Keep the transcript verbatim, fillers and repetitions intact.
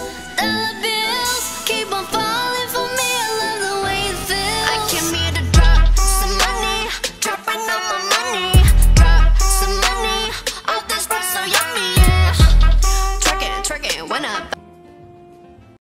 Dollar bills keep on falling for me. I love the way it feels. I came here to drop some money, dropping all my money. Drop some money, all this stuff so yummy, yeah. Twerking, twerking, when up.